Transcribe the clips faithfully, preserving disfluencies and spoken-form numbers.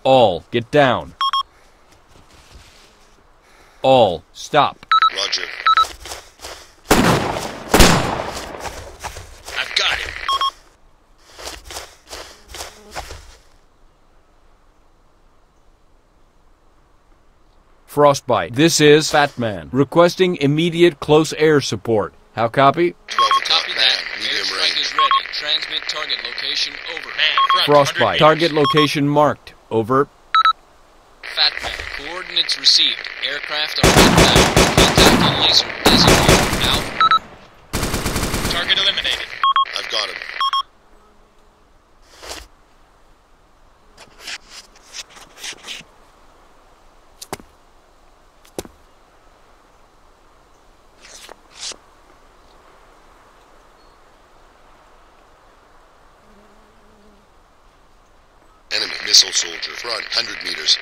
All, get down. All, stop. Roger. I've got him. Frostbite. This is Fat Man, requesting immediate close air support. How copy? twelve o'clock, Copy man. that. Medium Airstrike range. is ready. Transmit target location over. Man, front, Frostbite. one hundred Target meters. location marked. Over. Fat Man. Coordinates received. Aircraft are inbound. Contact on laser. Designated. Out. Target eliminated. I've got him. Enemy missile soldier. Front, one hundred meters.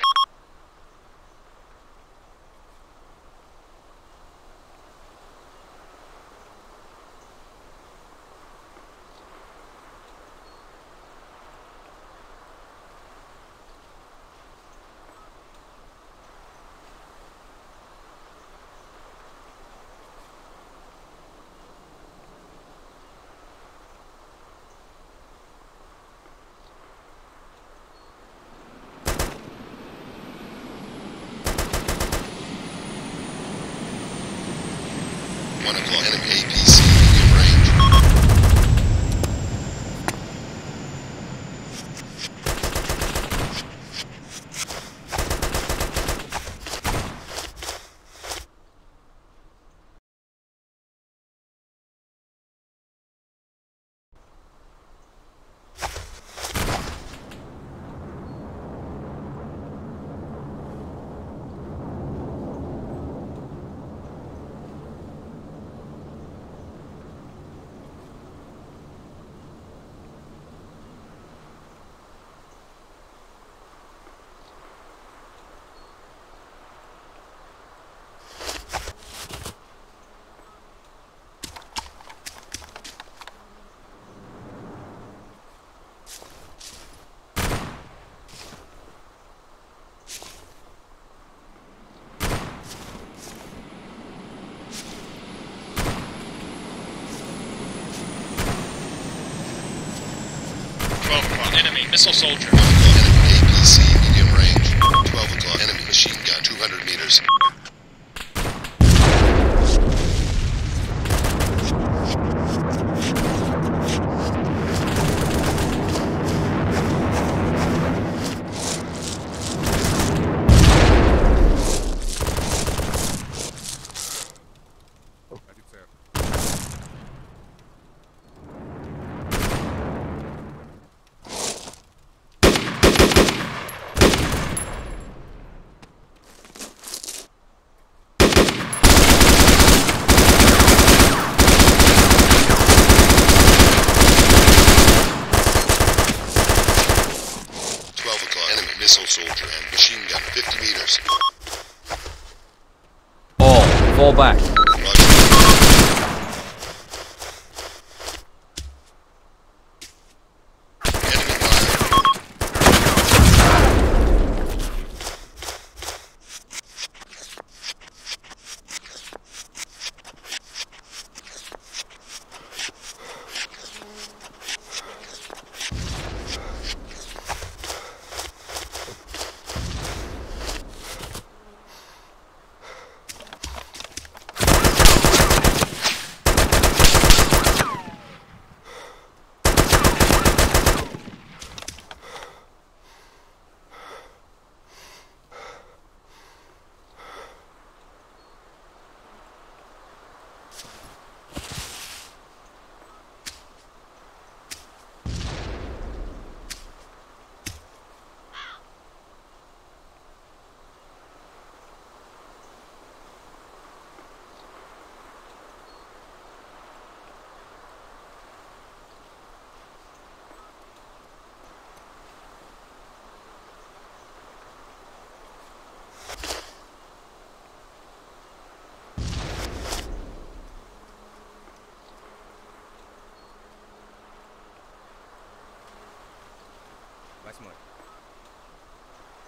One o'clock. Enemy A P C medium range. twelve o'clock. Enemy missile soldier. One o'clock. Enemy A P C medium range. Twelve o'clock. Enemy machine gun. Two hundred meters. Twelve o'clock. Enemy missile soldier and machine gun. Fifty meters. All, fall back. Roger. Enemy fire. Восьмой.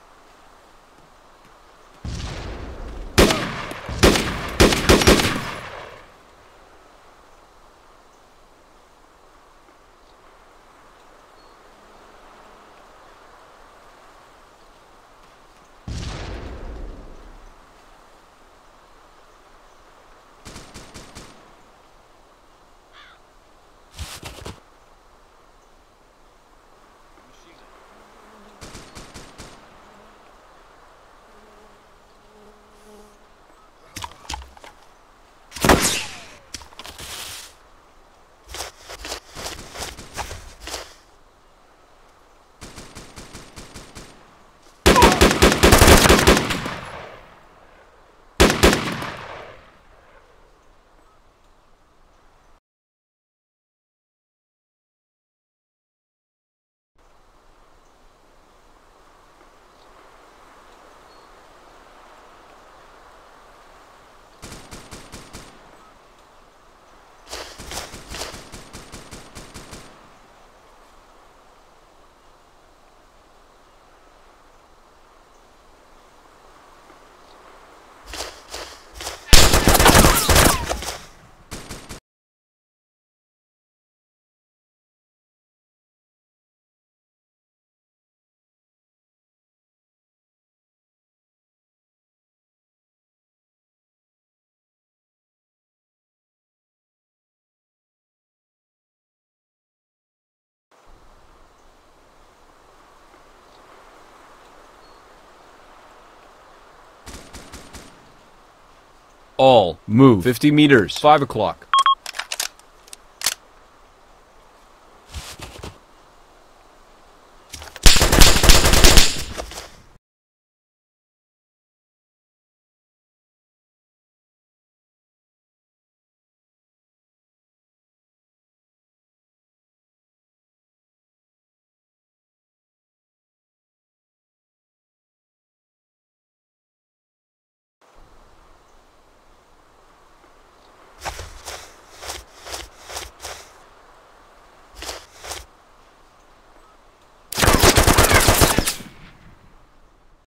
All, move. fifty meters. five o'clock.